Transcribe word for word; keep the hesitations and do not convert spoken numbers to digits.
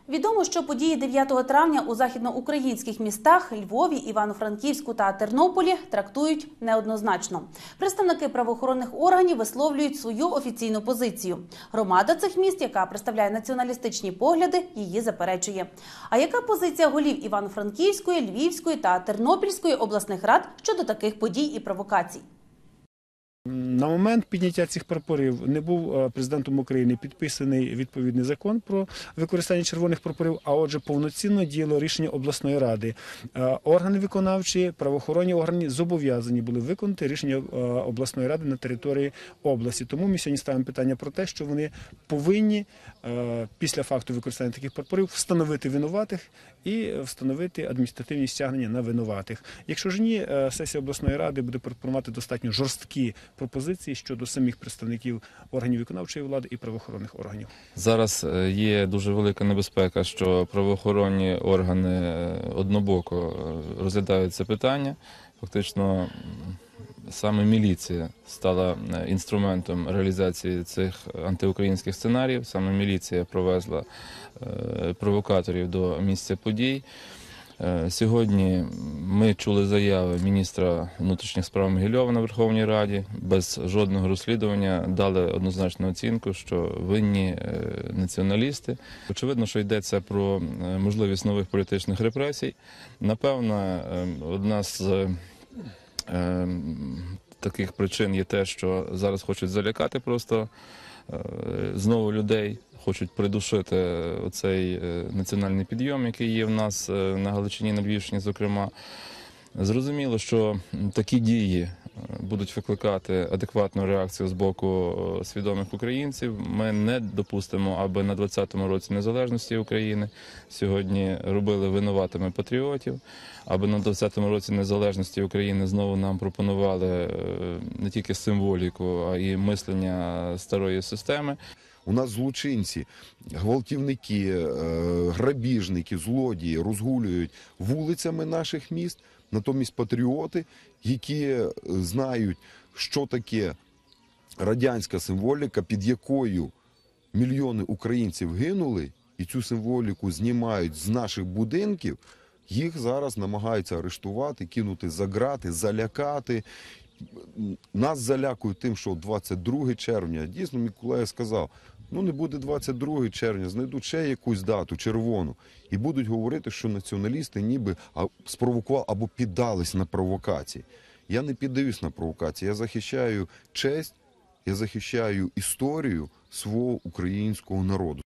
Відомо, що події дев'ятого травня у західноукраїнських містах Львові, Івано-Франківську та Тернополі трактують неоднозначно. Представники правоохоронних органів висловлюють свою офіційну позицію. Громада цих міст, яка представляє націоналістичні погляди, її заперечує. А яка позиція голів Івано-Франківської, Львівської та Тернопільської обласних рад щодо таких подій і провокацій? На момент підняття цих прапорів не був президентом України підписаний відповідний закон про використання червоних прапорів, а отже повноцінно діяло рішення обласної ради. Органи виконавчі, правоохоронні органи зобов'язані були виконати рішення обласної ради на території області. Тому ми сьогодні ставимо питання про те, що вони повинні після факту використання таких прапорів встановити винуватих і встановити адміністративні стягнення на винуватих. Якщо ж ні, сесія обласної ради буде пропонувати достатньо жорсткі пропозиції щодо самих представників органів виконавчої влади і правоохоронних органів. Зараз є дуже велика небезпека, що правоохоронні органи однобоко розглядають це питання. Фактично саме міліція стала інструментом реалізації цих антиукраїнських сценаріїв. Саме міліція провезла провокаторів до місця подій. Сьогодні ми чули заяви міністра внутрішніх справ Могильова на Верховній Раді. Без жодного розслідування дали однозначну оцінку, що винні націоналісти. Очевидно, що йдеться про можливість нових політичних репресій. Напевно, одна з таких причин є те, що зараз хочуть залякати просто знову людей, хочуть придушити оцей національний підйом, який є в нас на Галичині, на Львівщині, зокрема. Зрозуміло, що такі дії будуть викликати адекватну реакцію з боку свідомих українців. Ми не допустимо, аби на двадцятому році незалежності України сьогодні робили винуватими патріотів, аби на двадцятому році незалежності України знову нам пропонували не тільки символіку, а й мислення старої системи. У нас злочинці, гвалтівники, грабіжники, злодії розгулюють вулицями наших міст. Натомість патріоти, які знають, що таке радянська символіка, під якою мільйони українців гинули, і цю символіку знімають з наших будинків, їх зараз намагаються арештувати, кинути за грати, залякати. Нас залякують тим, що двадцять друге червня, дійсно, мій колега сказав, ну не буде двадцять другого червня, знайдуть ще якусь дату, червону, і будуть говорити, що націоналісти ніби спровокували або піддались на провокації. Я не піддаюсь на провокації, я захищаю честь, я захищаю історію свого українського народу.